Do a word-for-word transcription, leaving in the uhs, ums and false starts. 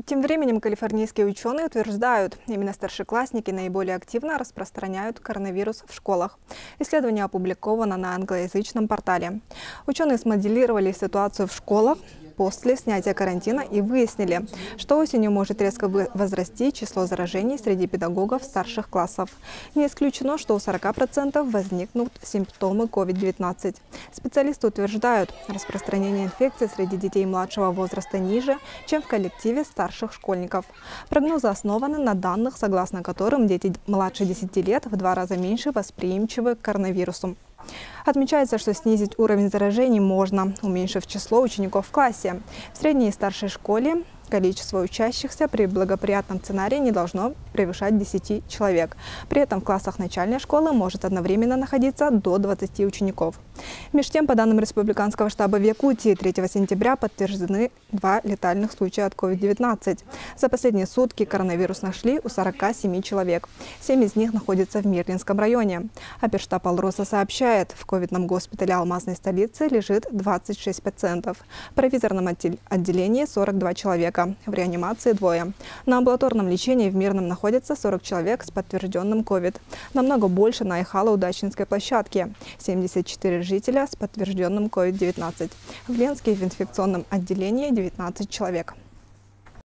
Тем временем калифорнийские ученые утверждают, именно старшеклассники наиболее активно распространяют коронавирус в школах. Исследование опубликовано на англоязычном портале. Ученые смоделировали ситуацию в школах после снятия карантина и выяснили, что осенью может резко возрасти число заражений среди педагогов старших классов. Не исключено, что у сорока процентов возникнут симптомы ковид девятнадцать. Специалисты утверждают, распространение инфекции среди детей младшего возраста ниже, чем в коллективе старших школьников. Прогнозы основаны на данных, согласно которым дети младше десяти лет в два раза меньше восприимчивы к коронавирусу. Отмечается, что снизить уровень заражений можно, уменьшив число учеников в классе. В средней и старшей школе количество учащихся при благоприятном сценарии не должно превышать десяти человек. При этом в классах начальной школы может одновременно находиться до двадцати учеников. Между тем, по данным Республиканского штаба в Якутии, третьего сентября подтверждены два летальных случая от ковид девятнадцать. За последние сутки коронавирус нашли у сорока семи человек. Семь из них находятся в Мирлинском районе. Оперштаб Алроса сообщает, в ковидном госпитале Алмазной столицы лежит двадцать шесть пациентов. В провизорном отделении сорок два человека. В реанимации двое. На амбулаторном лечении в Мирном находится сорок человек с подтвержденным ковид. Намного больше на Айхало-Удачинской площадке. семьдесят четыре жителя с подтвержденным ковид девятнадцать. В Ленске в инфекционном отделении девятнадцать человек.